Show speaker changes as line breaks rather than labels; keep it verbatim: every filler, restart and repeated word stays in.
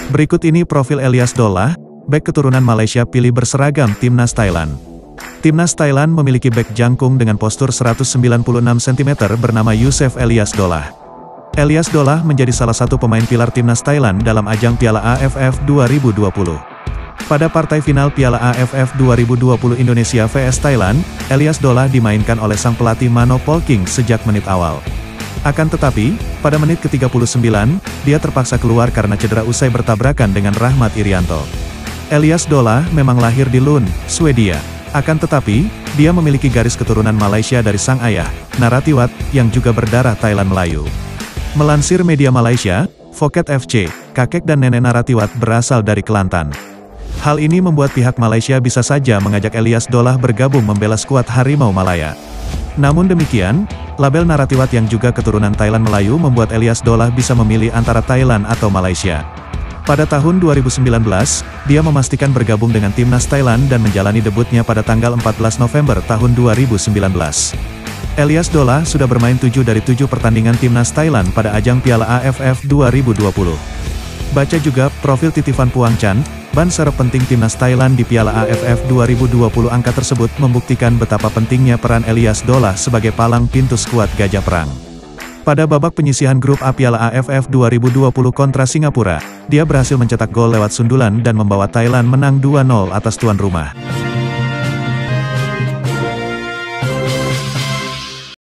Berikut ini profil Elyas Dolah, bek keturunan Malaysia pilih berseragam Timnas Thailand. Timnas Thailand memiliki bek jangkung dengan postur seratus sembilan puluh enam sentimeter bernama Youssef Elyas Dolah. Elyas Dolah menjadi salah satu pemain pilar Timnas Thailand dalam ajang Piala A F F dua ribu dua puluh. Pada partai final Piala A F F dua ribu dua puluh Indonesia versus Thailand, Elyas Dolah dimainkan oleh sang pelatih Mano Polking sejak menit awal. Akan tetapi, pada menit ke tiga puluh sembilan, dia terpaksa keluar karena cedera usai bertabrakan dengan Rahmat Irianto. Elyas Dolah memang lahir di Lund, Swedia. Akan tetapi, dia memiliki garis keturunan Malaysia dari sang ayah, Naratiwat, yang juga berdarah Thailand Melayu. Melansir media Malaysia, Phuket F C, kakek dan nenek Naratiwat berasal dari Kelantan. Hal ini membuat pihak Malaysia bisa saja mengajak Elyas Dolah bergabung membela skuad Harimau Malaya. Namun demikian, label Naratiwat yang juga keturunan Thailand Melayu membuat Elyas Dolah bisa memilih antara Thailand atau Malaysia. Pada tahun dua ribu sembilan belas, dia memastikan bergabung dengan Timnas Thailand dan menjalani debutnya pada tanggal empat belas November tahun dua ribu sembilan belas. Elyas Dolah sudah bermain tujuh dari tujuh pertandingan Timnas Thailand pada ajang Piala A F F dua ribu dua puluh. Baca juga profil titipan Puang Chan, ban serep penting Timnas Thailand di Piala A F F dua ribu dua puluh. Angka tersebut membuktikan betapa pentingnya peran Elyas Dolah sebagai palang pintu skuad Gajah Perang. Pada babak penyisihan grup A Piala A F F dua ribu dua puluh kontra Singapura, dia berhasil mencetak gol lewat sundulan dan membawa Thailand menang dua nol atas tuan rumah.